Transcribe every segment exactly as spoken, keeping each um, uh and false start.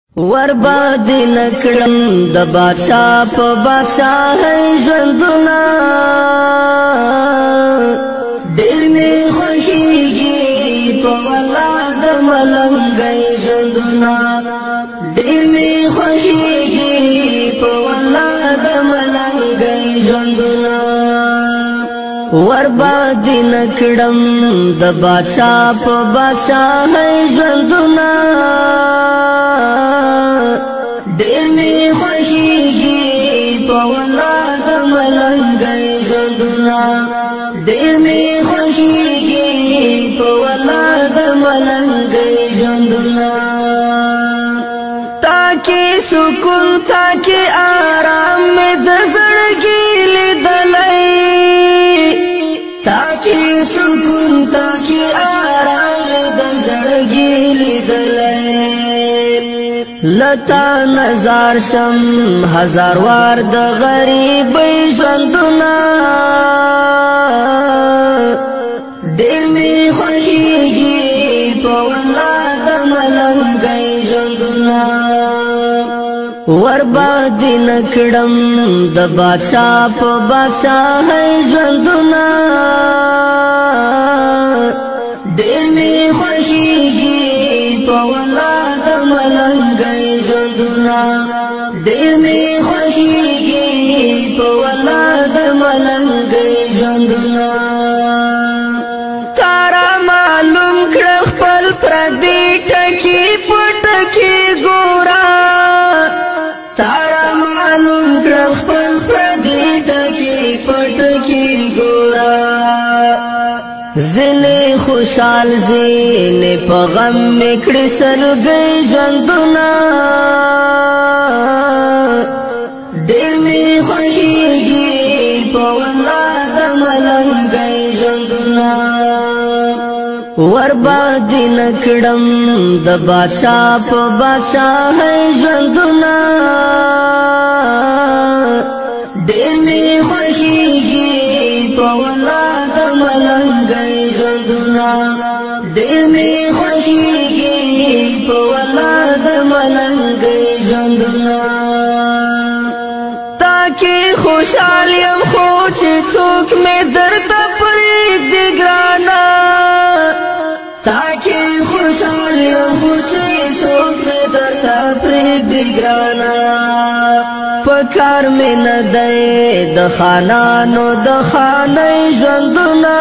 ورباد نکړم د بادشاہ په بادشاہ ژوندونه ډېر می خوښیږي په ولا د ملنګي ژوندونه ډېر می خوښیږي په ولا د ملنګي ژوندونه ورباد نکړم د بادشاہ په بادشاہ ژوندونه ډېر می خوښیږي په ولا د ملنګي ژوندونه ډېر می خوښیږي په ولا د ملنګي ژوندونه تاکي سکون تاکي آرام می د زړګي لیدلای تاکي سکون تاکي آرام می د زړګي لیدلای لتا نظر شم هزار وار د غریب ژوندونه ډېر می خوښیږي په ولا د ملنګي ژوندونه ورباد نکړم د بادشاہ په بادشاہ ژوندونه ډېر می خوښیږي په ولا د ملنګي ژوندونه ډېر می خوښیږي په ولا د ملنګي ژوندونه تارا معلوم کړ خپل پردي ټکی پټکی ګورا تارا معلوم کړ خپل پردي ټکی پټکی ګورا زنه خوشحال زنه په غم میکړي سلګي ژوندونه ډېر می خوښیږي په ولا د ملنګي ژوندونه ورباد نکړم د بادشاہ په بادشاہ ژوندونه ډېر می خوښیږي په ولا د ملنګي ژوندونه ډېر می خوښیږي په ولا د ملنګي ژوندونه تاکي خوشحال یم خو چې څوک مې درته پرېږدي ګرانه تاکي خوشحال یم خو چې څوک مې درته پرېږدي ګرانه پکار مې نه دی د خانانو د خانۍ ژوندونه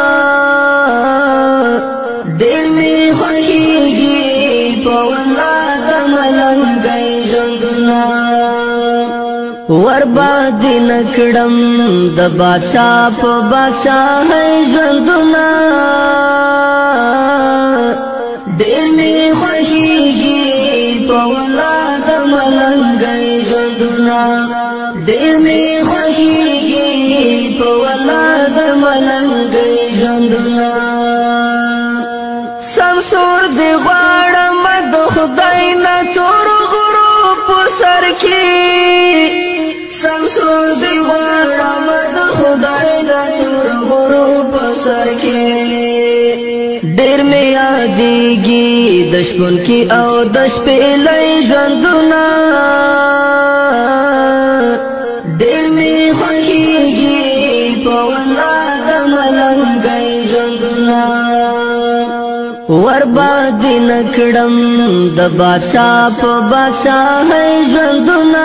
ډېر می خوښیږي په ولا د ملنګي ژوندونه ورباد نکړم د بادشاہ په بادشاہ ژوندونه ډېر می خوښیږي په ولا د ملنګي ژوندونه ډېر می خوښیږي په ولا د ملنګي ژوندونه سمسور دی غواړم د خدای نه تور غرو په سر کې سمسور دی غواړم د خدای نه تور غرو په سر کې ډېر می یادېږي د شپون کې او د شپېلۍ ژوندونه ډېر می خوښیږي په ولا د ملنګي ژوندونه ورباد نکړم د بادشاہ په بادشاہ ژوندونه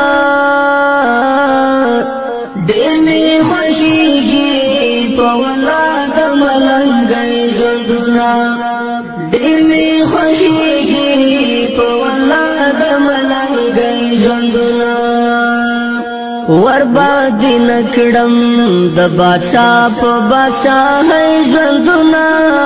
ډېر می خوښیږي په ولا د ملنګي ژوندونه ډېر می خوښیږي په ولا د ملنګي ژوندونه ورباد نکړم د بادشاہ په بادشاہ ژوندونه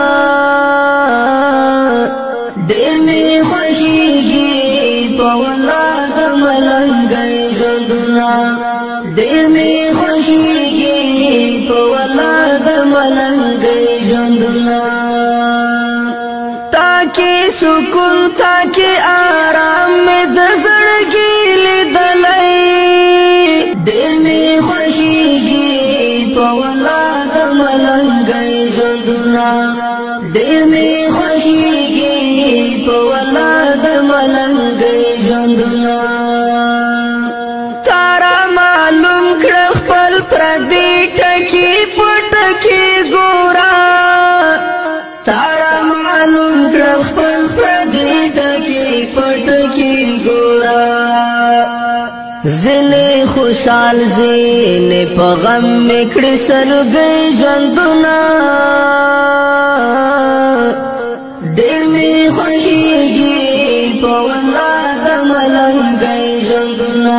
ډېر می خوښیږي په ولا د ملنګي ژوندونه ډېر می خوښیږي په ولا د ملنګي ژوندونه تاکي سکون تاکي آرام می د زړګي لیدلای ډېر می خوښیږي په ولا د ملنګي ژوندونه ډېر می خوښیږي په ولا د ملنګي کی پٹ کی گورا زنے خوشحال زنے پا غم مکڑی سل گئی ژوندونه ډېر مې خوښېږي په والله د ملنګۍ ژوندونه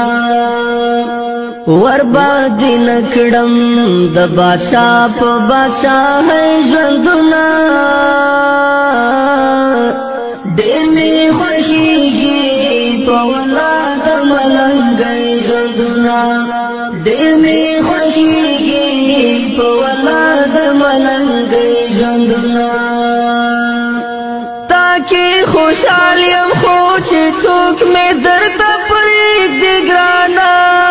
ورباندې نه کړم د بادشاه په بادشاهۍ ژوندونه ډېر مې خوښېږي په والله د ملنګۍ ژوندونه ډېر مې خوښېږي په والله د ملنګۍ ژوندونه تاکي خوشحال یم خو چې څوک مې درته پرېږدي ګرانه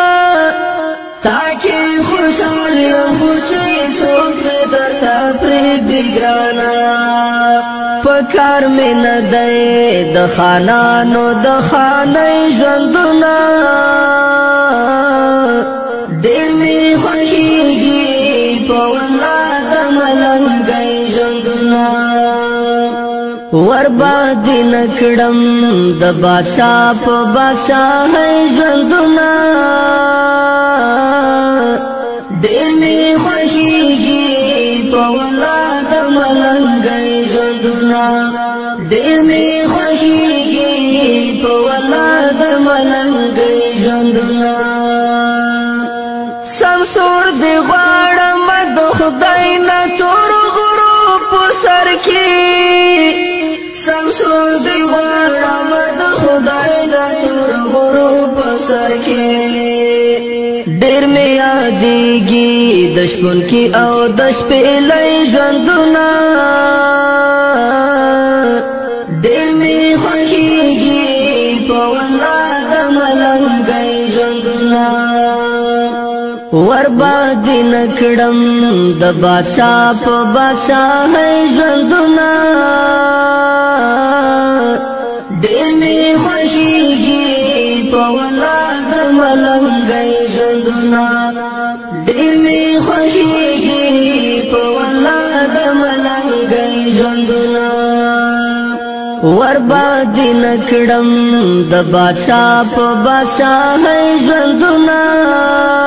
تاکي خوشحال یم خو چې څوک مې درته پرېږدي ګرانه په کار مې نه دی د خانانو د خانۍ ژوندونه ډېر مې خوښېږي په والله د ملنګۍ ژوندونه ورباندې نه کړم د بادشاه په بادشاهۍ ژوندونه ډېر مې خوښېږي په والله د ملنګۍ ژوندونه ډېر مې خوښېږي په والله د ملنګۍ ژوندونه سمسور دې غواړم د خدای نه تور غرو په سر کې سمسور دې غواړم د خدای نه تور غرو په سر کې ډېر مې یادېږي د شپونکي او د شپېلۍ ژوندونه ډېر مې خوښېږي په والله د ملنګۍ ژوندونه ورباندې نه کړم د بادشاه په بادشاهۍ ژوندونه ډېر مې خوښېږي په والله د ملنګۍ ژوندونه ډېر مې خوښېږي په والله د ملنګۍ ژوندونه ورباندې نه کړم د بادشاه په بادشاهۍ ژوندونه